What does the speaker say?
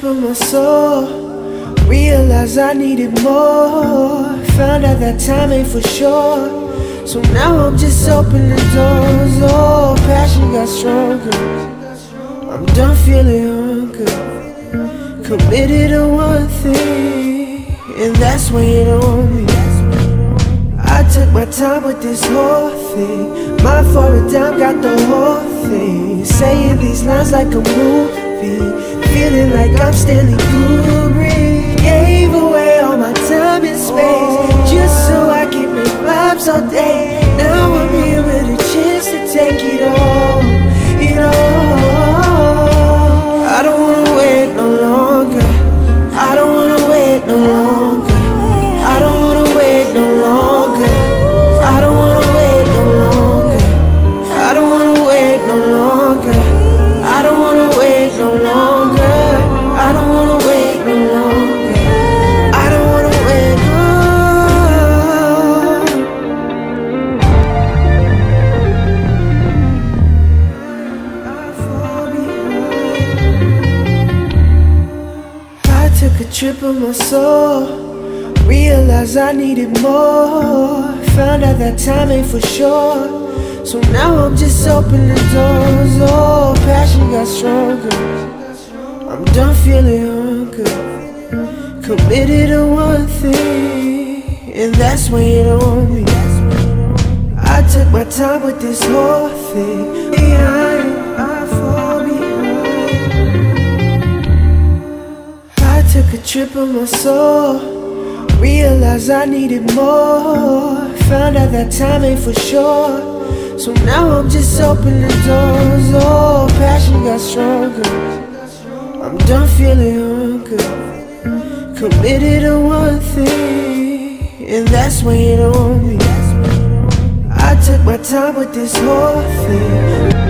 trip of my soul. Realized I needed more. Found out that time ain't for sure. So now I'm just opening doors. Oh, passion got stronger. I'm done feeling hunger. Committed to one thing, and that's weighing on me. I took my time with this whole thing. Mind for a dime, got the whole thing. Saying these lines like a movie. Feeling like I'm Stanley Kubrick. Gave away all my time and space just so I can make vibes all day. Now I'm here with a chance to take it all, it all. I don't wanna wait no longer. I don't wanna wait no longer. I don't wanna wait no longer. I don't wanna wait no longer. I don't wanna wait no longer. I don't wanna wait no longer. I don't wanna wait no longer. I don't wanna wait no. I took a trip of my soul. Realized I needed more. Found out that time ain't for sure. So now I'm just opening doors. Oh, passion got stronger. I'm done feeling hunger. Committed to one thing, and that's weighing on me. I took my time with this whole thing. I fall behind. I took a trip of my soul. Realized I needed more. Found out that time ain't for sure. So now I'm just opening doors. Oh, passion got stronger. I'm done feeling hunger. Committed to one thing, and that's weighing on me. I took my time with this whole thing.